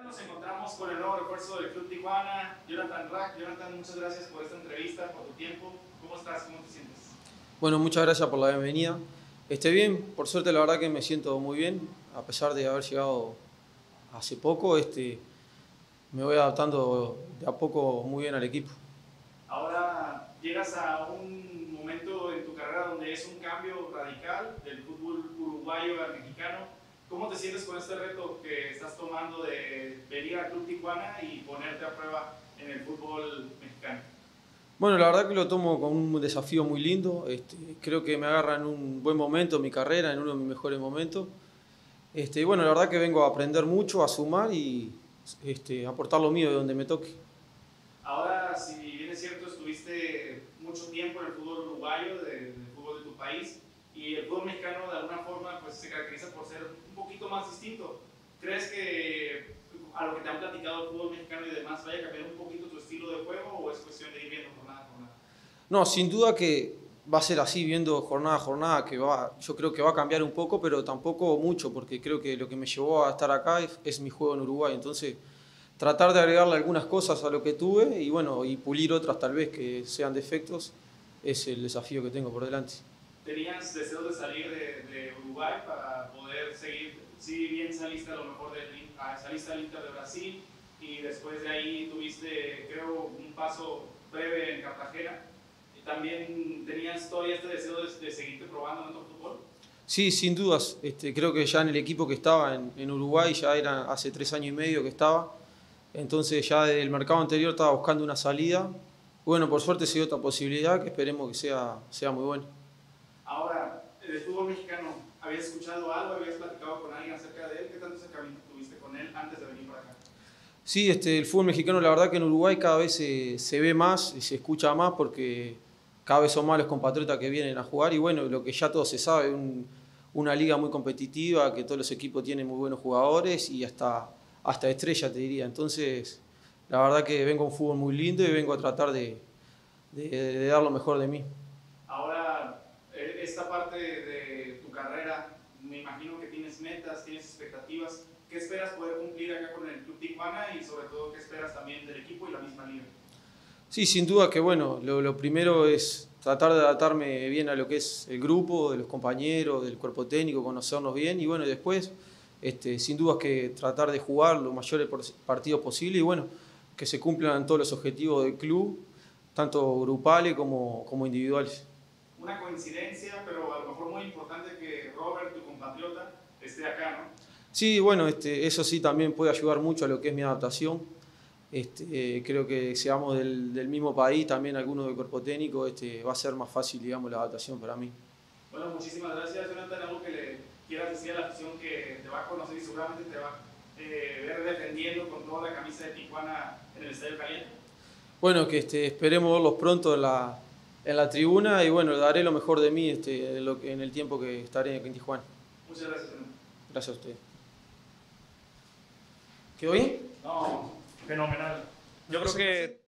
Nos encontramos con el nuevo refuerzo del Club Tijuana, Jonathan Rack. Jonathan, muchas gracias por esta entrevista, por tu tiempo. ¿Cómo estás? ¿Cómo te sientes? Bueno, muchas gracias por la bienvenida. Bien, por suerte la verdad que me siento muy bien, a pesar de haber llegado hace poco, me voy adaptando de a poco muy bien al equipo. Ahora llegas a un momento en tu carrera donde es un cambio radical del fútbol uruguayo al mexicano. ¿Cómo te sientes con este reto que estás tomando de venir al Club Tijuana y ponerte a prueba en el fútbol mexicano? Bueno, la verdad que lo tomo como un desafío muy lindo. Creo que me agarra en un buen momento en mi carrera, en uno de mis mejores momentos. Y bueno, la verdad que vengo a aprender mucho, a sumar y aportar lo mío de donde me toque. Ahora, si bien es cierto, estuviste mucho tiempo en el fútbol uruguayo, del fútbol de tu país, y el fútbol mexicano de alguna forma pues, se caracteriza por ser un poquito más distinto. ¿Crees que a lo que te han platicado el fútbol mexicano y demás vaya a cambiar un poquito tu estilo de juego o es cuestión de ir viendo jornada a jornada? No, sin duda que va a ser así, viendo jornada a jornada, yo creo que va a cambiar un poco, pero tampoco mucho, porque creo que lo que me llevó a estar acá es mi juego en Uruguay. Entonces, tratar de agregarle algunas cosas a lo que tuve y bueno, y pulir otras tal vez que sean defectos, es el desafío que tengo por delante. ¿Tenías deseos de salir de Uruguay para poder seguir, si bien saliste a lo mejor saliste al Inter de Brasil y después de ahí tuviste, creo, un paso breve en Cartagena? ¿También tenías todavía este deseo de seguirte probando en otro fútbol? Sí, sin dudas. Creo que ya en el equipo que estaba en Uruguay, ya era hace 3 años y medio que estaba. Entonces ya del mercado anterior estaba buscando una salida. Bueno, por suerte se dio otra posibilidad que esperemos que sea muy buena. Ahora, del fútbol mexicano, ¿habías escuchado algo? ¿Habías platicado con alguien acerca de él? ¿Qué tanto acercamiento tuviste con él antes de venir para acá? Sí, el fútbol mexicano, la verdad que en Uruguay cada vez se ve más y se escucha más porque cada vez son más los compatriotas que vienen a jugar y bueno, lo que ya todo se sabe, una liga muy competitiva, que todos los equipos tienen muy buenos jugadores y hasta estrella te diría. Entonces, la verdad que vengo a un fútbol muy lindo y vengo a tratar de dar lo mejor de mí. Ahora, esta parte de tu carrera, me imagino que tienes metas, tienes expectativas. ¿Qué esperas poder cumplir acá con el Club Tijuana y sobre todo qué esperas también del equipo y la misma liga? Sí, sin duda que bueno, lo primero es tratar de adaptarme bien a lo que es el grupo, de los compañeros, del cuerpo técnico, conocernos bien y bueno, y después, sin duda que tratar de jugar los mayores partidos posibles y bueno, que se cumplan todos los objetivos del club, tanto grupales como individuales. Una coincidencia, pero a lo mejor muy importante que Robert, tu compatriota, esté acá, ¿no? Sí, bueno, eso sí también puede ayudar mucho a lo que es mi adaptación. Creo que seamos del mismo país, también algunos del cuerpo técnico, va a ser más fácil, digamos, la adaptación para mí. Bueno, muchísimas gracias, Jonathan. ¿Algo que le quieras decir a la afición que te va a conocer y seguramente te va a ver defendiendo con toda la camisa de Tijuana en el Estadio Caliente? Bueno, que esperemos verlos pronto en la tribuna y bueno, daré lo mejor de mí en el tiempo que estaré aquí en Tijuana. Muchas gracias, Jonathan. Gracias a usted. ¿Quedó bien? No, fenomenal. Yo creo que